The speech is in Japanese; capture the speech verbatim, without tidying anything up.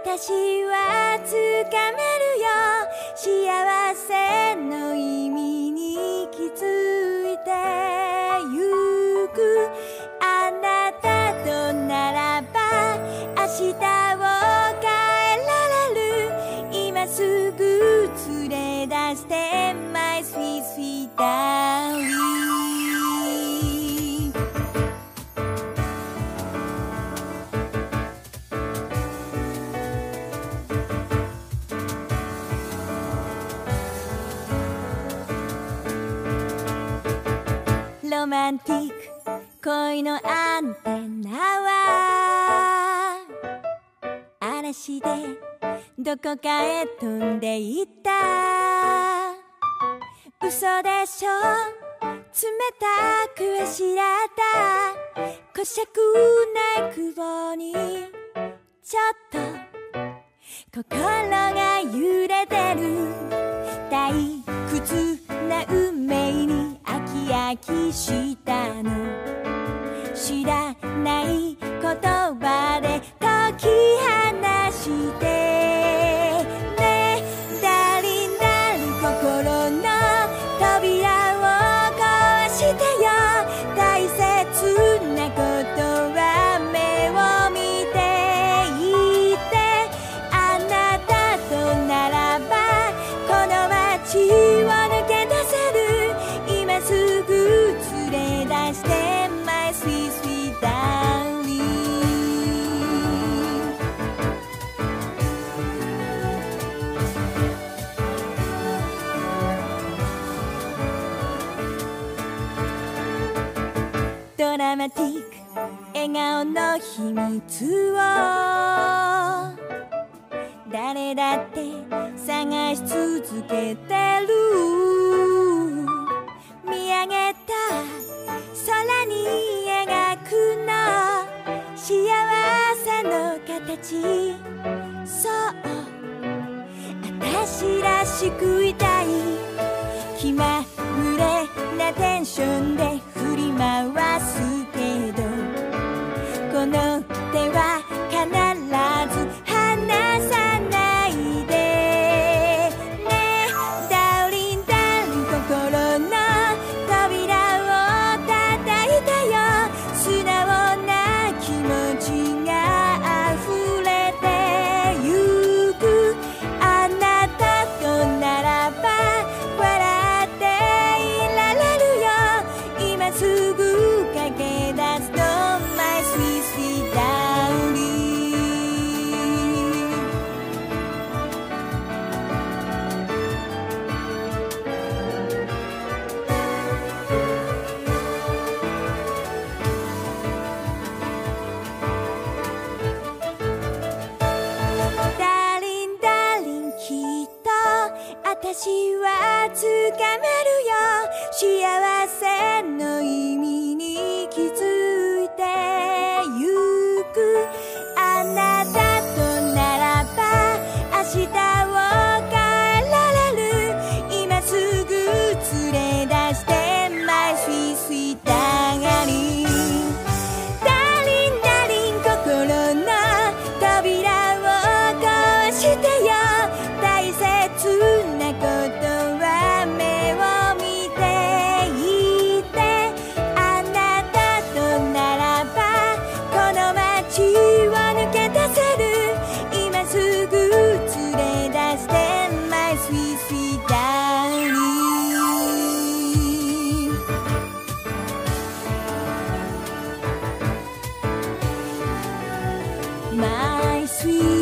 私はつかめるよ幸せの意味に気づいてゆくあなたとならば明日を変えられる今すぐ連れ出して My sweet sweet darlingロマンティック恋のアンテナは嵐でどこかへ飛んでいった嘘でしょ冷たくあしらったこしゃくない雲にちょっと心が揺れてる退屈な運命に飽き飽きしたの知らない言葉で解き放してねダーリンダーリン心の扉を壊してよ大切なことは目を見ていてあなたとならばこの街を抜け出せる今すぐ連れ出して My sweet sweet darling ドラマティック笑顔の秘密を誰だって探し続けてる見上げた空に描くの幸せの形そう私らしくいたい気まぐれなテンションで振り回すけどこの手は必ず離さないでねダーリンダーリン心の扉を叩いてよ素直な気持ちが溢れてゆくあなたとならば笑っていられるよ今すぐ駆け出すと My sweet sweet darlingダーリンダーリンきっと私はつかめるよ幸せの意味に気づいてゆくあなたとならば明日を変えられる今すぐ連れ出して My sweet sweet darling ダーリンダーリン心の扉を壊してよ大切なことは目を見ていてあなたとならばこの街を抜け出せる今すぐ連れ出して My sweet sweet darling My sweet